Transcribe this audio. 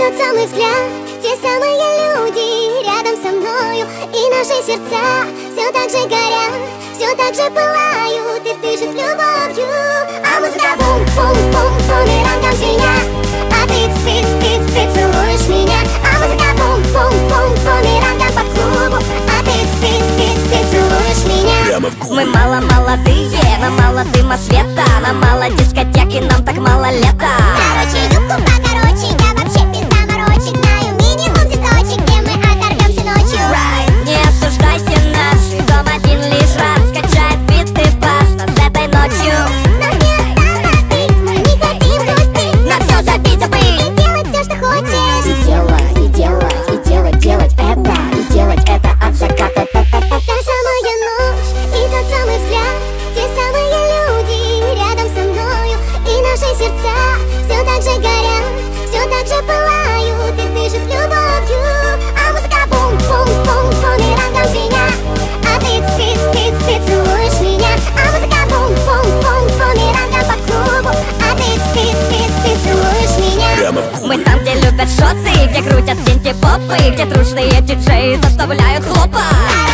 тот самый взгляд, те самые люди рядом со мною, и наши сердца все так же горят, все так же пылают и дышат любовью. А музыка бум-бум-бум, бумерангом звенят, а ты целуешь меня. А музыка бум-бум-бум, бумерангом по клубу, а ты целуешь меня. Мы мало молодые, нам мало дыма света, нам мало дискотек и нам так мало лета. Короче, юбку покороче, я вообще пизда морочек, знаю минимум цветочек, где мы оторвемся ночью. Не осуждайте нас, дом один лишь раз качает биты бас нас этой ночью. Нас не остановить, мы не хотим грустить, На все забить, забыть и делать все, что хочешь. И делать это, и делать это от заката. Та самая ночь и тот самый взгляд, те самые люди рядом со мною, и наши сердца все так же горят, все так же пылают и дышат любовью. А музыка бум-бум-бум, бумерангом звенят, а ты целуешь меня. А музыка бум-бум-бум, бумерангом по клубу, а ты целуешь меня. Мы там, где любят шоты, где крутят синти-попы, где трушные диджеи заставляют хлопать.